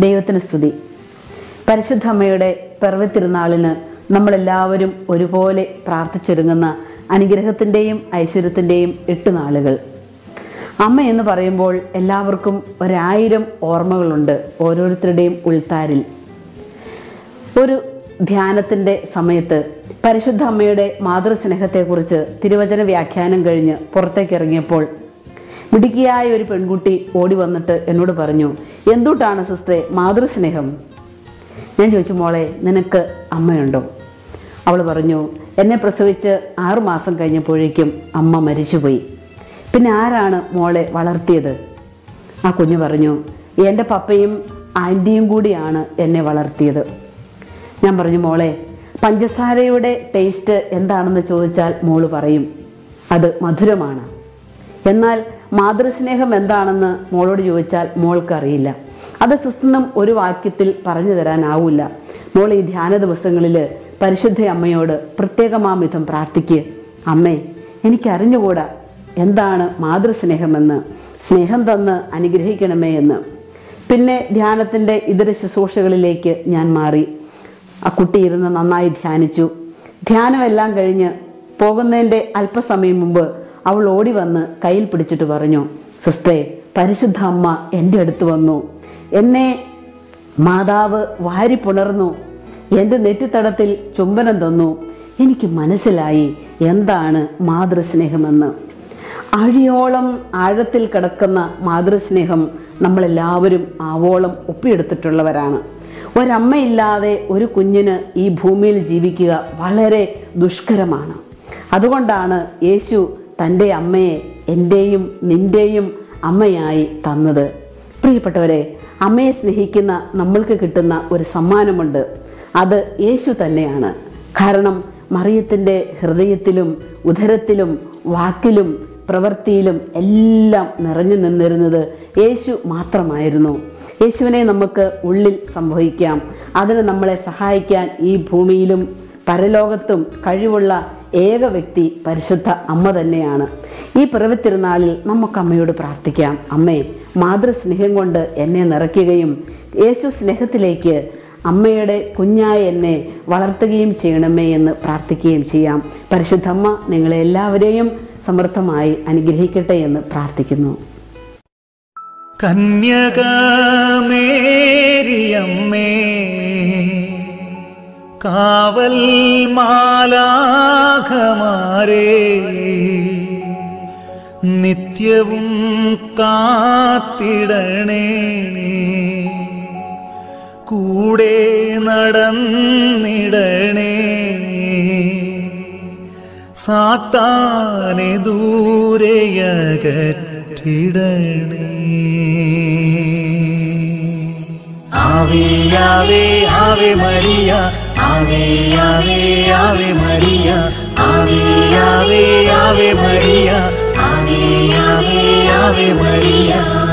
ദൈവത്തിന് സ്തുതി. പരിശുദ്ധ അമ്മയുടെ പിറവി തിരുനാളിന് നമ്മളെല്ലാവരും ഒരുപോലെ പ്രാർത്ഥിച്ചൊരുങ്ങുന്ന അനുഗ്രഹത്തിൻ്റെയും ഐശ്വര്യത്തിൻ്റെയും 8 നാളുകൾ. അമ്മ എന്ന് പറയുമ്പോൾ എല്ലാവർക്കും 1000 ഓർമ്മകളുണ്ട് ഓരോരുത്തരുടെയും ഉൾത്താരിൽ. ഒരു ധ്യാനത്തിൻ്റെ സമയത്ത് പരിശുദ്ധ അമ്മയുടെ മാതൃസ്നേഹത്തെക്കുറിച്ച് തിരുവചന വ്യാഖ്യാനം കഴിഞ്ഞ് പുറത്തേക്ക് ഇറങ്ങിയപ്പോൾ മിടുക്കിയായ ഒരു പെൺകുട്ടി ഓടി വന്നിട്ട് എന്നോട് പറഞ്ഞു, എന്തുട്ടാണ് സിസ്റ്ററെ മാതൃസ്നേഹം? ഞാൻ ചോദിച്ചു, മോളെ നിനക്ക് അമ്മയുണ്ടോ? അവൾ പറഞ്ഞു, എന്നെ പ്രസവിച്ച് 6 മാസം കഴിഞ്ഞപ്പോഴേക്കും അമ്മ മരിച്ചുപോയി. പിന്നെ ആരാണ് മോളെ വളർത്തിയത്? ആ കുഞ്ഞു പറഞ്ഞു, എൻ്റെ പപ്പയും ആൻറ്റിയും കൂടിയാണ് എന്നെ വളർത്തിയത്. ഞാൻ പറഞ്ഞു, മോളെ പഞ്ചസാരയുടെ ടേസ്റ്റ് എന്താണെന്ന് ചോദിച്ചാൽ മോള് പറയും അത് മധുരമാണ്. എന്നാൽ മാതൃസ്നേഹം എന്താണെന്ന് മോളോട് ചോദിച്ചാൽ മോൾക്കറിയില്ല. അത് സിസ്റ്ററിനും ഒരു വാക്യത്തിൽ പറഞ്ഞു തരാനാവില്ല. മോൾ ഈ ധ്യാന ദിവസങ്ങളിൽ പരിശുദ്ധ അമ്മയോട് പ്രത്യേകമാംവിധം പ്രാർത്ഥിക്കുക, അമ്മേ എനിക്കറിഞ്ഞുകൂടാ എന്താണ് മാതൃസ്നേഹമെന്ന്, സ്നേഹം തന്ന് അനുഗ്രഹിക്കണമേ എന്ന്. പിന്നെ ധ്യാനത്തിൻ്റെ ഇതര ശുശ്രൂഷകളിലേക്ക് ഞാൻ മാറി. ആ കുട്ടി ഇരുന്ന് നന്നായി ധ്യാനിച്ചു. ധ്യാനമെല്ലാം കഴിഞ്ഞ് പോകുന്നതിൻ്റെ അല്പസമയം മുമ്പ് അവൾ ഓടി വന്ന് കയ്യിൽ പിടിച്ചിട്ട് പറഞ്ഞു, സിസ്റ്ററെ പരിശുദ്ധ അമ്മ എൻ്റെ അടുത്ത് വന്നു, എന്നെ മാതാവ് വാരി പുണർന്നു, എൻ്റെ നെറ്റിത്തടത്തിൽ ചുംബനം തന്നു, എനിക്ക് മനസ്സിലായി എന്താണ് മാതൃസ്നേഹമെന്ന്. ആഴിയോളം ആഴത്തിൽ കിടക്കുന്ന മാതൃസ്നേഹം നമ്മളെല്ലാവരും ആവോളം ഒപ്പിയെടുത്തിട്ടുള്ളവരാണ്. ഒരമ്മയില്ലാതെ ഒരു കുഞ്ഞിന് ഈ ഭൂമിയിൽ ജീവിക്കുക വളരെ ദുഷ്കരമാണ്. അതുകൊണ്ടാണ് യേശു തൻ്റെ അമ്മയെ എൻ്റെയും നിൻ്റെയും അമ്മയായി തന്നത്. പ്രിയപ്പെട്ടവരെ, അമ്മയെ സ്നേഹിക്കുന്ന നമ്മൾക്ക് കിട്ടുന്ന ഒരു സമ്മാനമുണ്ട്. അത് യേശു തന്നെയാണ്. കാരണം മറിയത്തിൻ്റെ ഹൃദയത്തിലും ഉദരത്തിലും വാക്കിലും പ്രവൃത്തിയിലും എല്ലാം നിറഞ്ഞു നിന്നിരുന്നത് യേശു മാത്രമായിരുന്നു. യേശുവിനെ നമുക്ക് ഉള്ളിൽ സംഭവിക്കാം. അതിന് നമ്മളെ സഹായിക്കാൻ ഈ ഭൂമിയിലും പരലോകത്തും കഴിവുള്ള ഏക വ്യക്തി പരിശുദ്ധ അമ്മ തന്നെയാണ്. ഈ പിറവി തിരുനാളിൽ നമുക്ക് അമ്മയോട് പ്രാർത്ഥിക്കാം, അമ്മേ മാതൃസ്നേഹം കൊണ്ട് എന്നെ നിറയ്ക്കുകയും യേശു സ്നേഹത്തിലേക്ക് അമ്മയുടെ കുഞ്ഞായ എന്നെ വളർത്തുകയും ചെയ്യണമേ എന്ന് പ്രാർത്ഥിക്കുകയും ചെയ്യാം. പരിശുദ്ധ അമ്മ നിങ്ങളെ എല്ലാവരെയും സമൃദ്ധമായി അനുഗ്രഹിക്കട്ടെ എന്ന് പ്രാർത്ഥിക്കുന്നു. കന്യകമേരിയമ്മേ കാവൽ മാലാഖമാരേ നിത്യവും കാത്തിടണേ, കൂടെ നടന്നിടണേ, സാത്താനെ ദൂരെയകറ്റിടണേ. ആവേ ആവേ ആവേ മരിയ, ആവേ ആവേ ആവേ മരിയ, ആവേ ആവേ ആവേ മരിയ, ആവേ ആവേ ആവേ മരിയ.